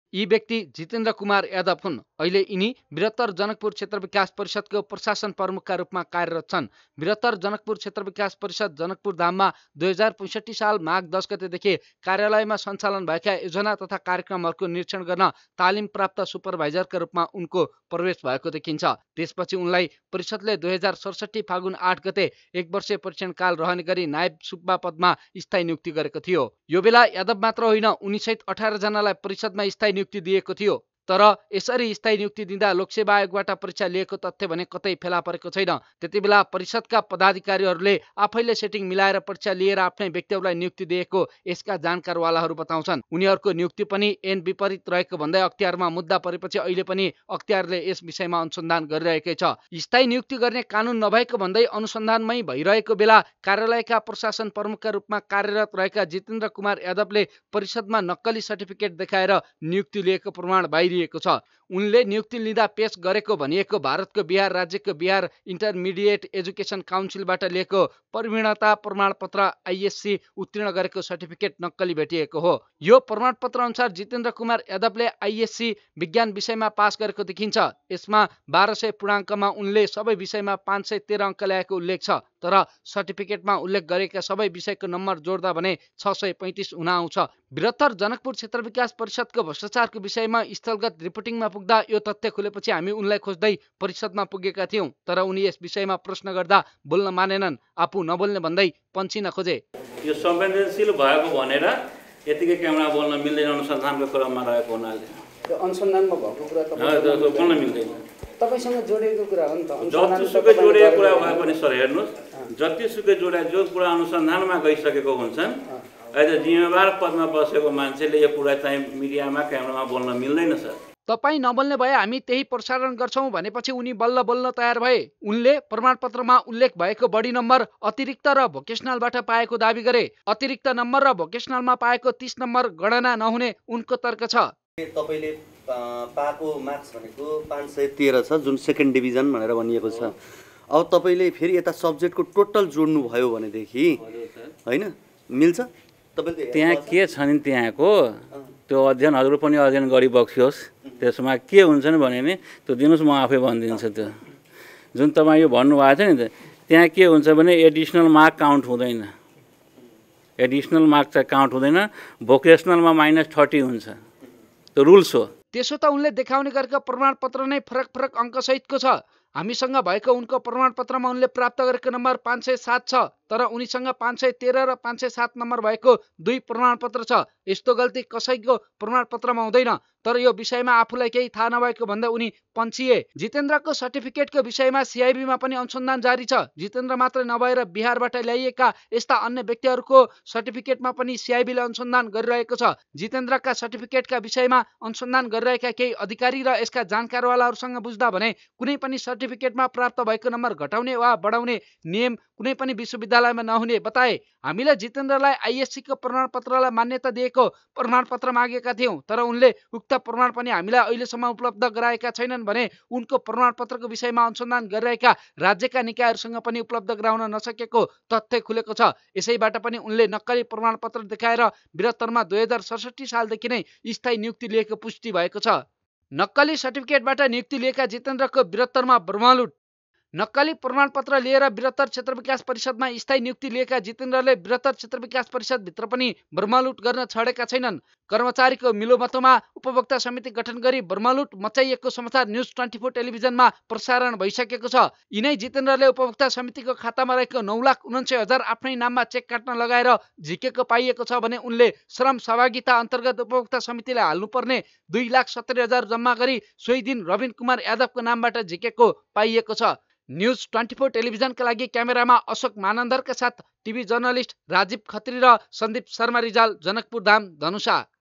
यी व्यक्ति जितेन्द्र कुमार यादव हुन्। अहिले यिनी बृहत्तर जनकपुर क्षेत्र विकास परिषदको प्रशासन प्रमुखका रूपमा कार्यरत छन्। बृहत्तर जनकपुर क्षेत्र विकास परिषद जनकपुर धाममा 2065 साल माघ 10 गतेदेखि कार्यालयमा सञ्चालन भएका योजना तथा कार्यक्रमहरूको निरीक्षण गर्न तालिम प्राप्त सुपरभाइजरका रूपमा उनको प्रवेश भएको देखिन्छ। त्यसपछि उनलाई परिषदले 2067 फागुन 8 गते 1 वर्षीय परीक्षणकाल रहने गरी नायब सुब्बा पदमा स्थायी नियुक्ति गरेको थियो। यो बेला यादव मात्र होइन, उनीसहित 18 जनालाई परिषदमा स्थायी नियुक्ति दिएको थियो। तर यसरी स्थायी नियुक्ति दिँदा लोकसेवा आयोगबाट परीक्षा लिएको तथ्य भने कतै फेला परेको छैन। त्यति बेला परिषदका पदाधिकारीहरूले आफैले सेटिङ मिलाएर परीक्षा लिएर आफ्नै व्यक्तिहरूलाई नियुक्ति दिएको यसका जानकारवालाहरू बताउँछन्। उनीहरूको नियुक्ति पनि ऐन विपरीत रहेको भन्दै अख्तियारमा मुद्दा परेपछि अहिले पनि अख्तियारले यस विषयमा अनुसन्धान गरिरहेकै छ। स्थायी नियुक्ति गर्ने कानुन नभएको भन्दै अनुसन्धानमै भइरहेको बेला कार्यालयका प्रशासन प्रमुखका रूपमा कार्यरत रहेका जितेन्द्र कुमार यादवले परिषदमा नक्कली सर्टिफिकेट देखाएर नियुक्ति लिएको प्रमाण बाहिरिएको छ। उनले नियुक्ति लिँदा पेश गरेको भनिएको भारतको बिहार राज्यको बिहार इन्टरमिडिएट एजुकेसन काउन्सिलबाट लिएको प्रवीणता प्रमाणपत्र आइएससी उत्तीर्ण गरेको सर्टिफिकेट नक्कली भेटिएको हो। यो प्रमाणपत्र अनुसार जितेन्द्र कुमार यादवले आइएससी विज्ञान विषयमा पास गरेको देखिन्छ। यसमा 1200 पूर्णाङ्कमा उनले सबै विषयमा 513 अङ्क ल्याएको उल्लेख छ। तर सर्टिफिकेटमा उल्लेख गरेका सबै विषयको नम्बर जोड्दा भने 635 हुन आउँछ। बृहत्तर जनकपुर क्षेत्र विकास परिषदको भ्रष्टाचारको विषयमा स्थलगत रिपोर्टिङमा पुग्दा यो तथ्य खुलेपछि हामी उनलाई खोज्दै परिषदमा पुगेका थियौं। तर उनी यस विषयमा प्रश्न गर्दा बोल्न मानेनन्, आफू नबोल्ने भन्दै पन्छिन खोजे। यो संवेदनशील भएको भनेर यतिकै क्यामेरा बोल्न मिल्दैन अनुसन्धानको क्रममा रहेको हुनाले। त्यो अनुसन्धानमा भएको कुरा त बोल्न मिल्दैन। तपाईसँग जोडिएको कुरा हो नि त। जतिसुकै जोडिएको कुरा भए पनि सर हेर्नुहोस्, जतिसुकै जोडा जो कुरा अनुसन्धानमा गइसकेको हुन्छन्, अहिले जिम्मेवार पदमा बसेको मान्छेले यो कुरा चाहिँ मिडियामा क्यामेरामा बोल्न मिल्दैन सर। तपाईँ नबोल्ने भए हामी त्यही प्रसारण गर्छौं भनेपछि उनी बल्ल बोल्न तयार भए। उनले प्रमाणपत्रमा उल्लेख भएको बढी नम्बर अतिरिक्त र भोकेसनलबाट पाएको दाबी गरे। अतिरिक्त नम्बर र भोकेसनलमा पाएको 30 नम्बर गणना नहुने उनको तर्क छ। तपाईले पाएको मार्क्स भनेको 513 छ, जुन सेकेन्ड डिभिजन भनेर भनिएको छ। अब तपाईले फेरि यता सब्जेक्टको टोटल जोड्नु भयो भनेदेखि हैन मिल्छ? तपाईले त्यहाँ के छ नि त्यहाँको त्यो अध्ययन हजुर पनि अध्ययन गरी बक्सियोस्। त्यसमा के हुन्छ नि भने नि त्यो दिनुस्, म आफै भनिदिन्छु। त्यो जुन तपाईँ यो भन्नुभएको छ नि त, त्यहाँ के हुन्छ भने एडिसनल मार्क काउन्ट हुँदैन। एडिसनल मार्क चाहिँ काउन्ट हुँदैन। भोकेसनलमा -30 हुन्छ। त्यो रुल्स हो। त्यसो त उनले देखाउने गरेको प्रमाणपत्र नै फरक फरक अङ्कसहितको छ। हामीसँग भएको उनको प्रमाणपत्रमा उनले प्राप्त गरेको नम्बर 507 छ। तर उनीसँग 513 र 507 नम्बर भएको 2 प्रमाणपत्र छ। यस्तो गल्ती कसैको प्रमाणपत्रमा हुँदैन। तर यो विषयमा आफूलाई केही थाहा नभएको भन्दा उनी पन्छिए। जितेन्द्रको सर्टिफिकेटको विषयमा सिआइबीमा पनि अनुसन्धान जारी छ। जितेन्द्र मात्र नभएर बिहारबाट ल्याइएका यस्ता अन्य व्यक्तिहरूको सर्टिफिकेटमा पनि सिआइबीले अनुसन्धान गरिरहेको छ। जितेन्द्रका सर्टिफिकेटका विषयमा अनुसन्धान गरिरहेका केही अधिकारी र यसका जानकारवालाहरूसँग बुझ्दा भने कुनै पनि सर्टिफिकेटमा प्राप्त भएको नम्बर घटाउने वा बढाउने नियम कुनै पनि विश्वविद्यालयमा नहुने बताए। हामीले जितेन्द्रलाई आइएससीको प्रमाणपत्रलाई मान्यता दिएको प्रमाणपत्र मागेका थियौं। तर उनले उक्त प्रमाण पनि हामीलाई अहिलेसम्म उपलब्ध गराएका छैनन् भने उनको प्रमाणपत्रको विषयमा अनुसन्धान गरिरहेका राज्यका निकायहरूसँग पनि उपलब्ध गराउन नसकेको तथ्य खुलेको छ। यसैबाट पनि उनले नक्कली प्रमाणपत्र देखाएर बृहत्तरमा 2067 सालदेखि नै स्थायी नियुक्ति लिएको पुष्टि भएको छ। नक्कली सर्टिफिकेटबाट नियुक्ति लिएका जितेन्द्रको बृहत्तरमा ब्रह्मलुट। नक्कली प्रमाणपत्र लिएर बृहत्तर क्षेत्र विकास परिषदमा स्थायी नियुक्ति लिएका जितेन्द्रले बृहत्तर क्षेत्र विकास परिषदभित्र पनि ब्रह्मलुट गर्न छडेका छैनन्। कर्मचारीको मिलोमतोमा उपभोक्ता समिति गठन गरी ब्रह्मलुट मचाइएको समाचार न्युज 24 टेलिभिजनमा प्रसारण भइसकेको छ। यिनै जितेन्द्रले उपभोक्ता समितिको खातामा रहेको 9,79,000 आफ्नै नाममा चेक काट्न लगाएर झिकेको पाइएको छ भने उनले श्रम सहभागिता अन्तर्गत उपभोक्ता समितिले हाल्नुपर्ने 2,70,000 जम्मा गरी सोही दिन रविन कुमार यादवको नामबाट झिकेको पाइएको छ। न्युज 24 टेलिभिजनका लागि क्यामेरामा अशोक मानन्दरका साथ टिभी जर्नलिस्ट राजीव खत्री र सन्दीप शर्मा रिजाल, जनकपुर धाम, धनुषा।